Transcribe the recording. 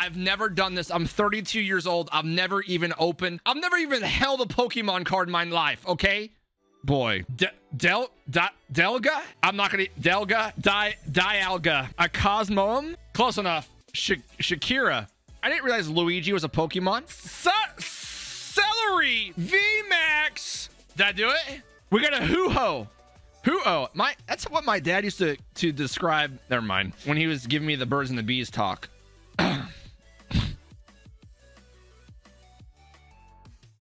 I've never done this. I'm 32 years old. I've never even held a Pokemon card in my life, okay? Boy. Dialga? I'm not gonna... Dialga. A Cosmoem? Close enough. Shakira. I didn't realize Luigi was a Pokemon. Celery! VMAX! Did I do it? We got a Hoo-Ho. Hoo-Oh. That's what my dad used to describe. Never mind. When he was giving me the birds and the bees talk.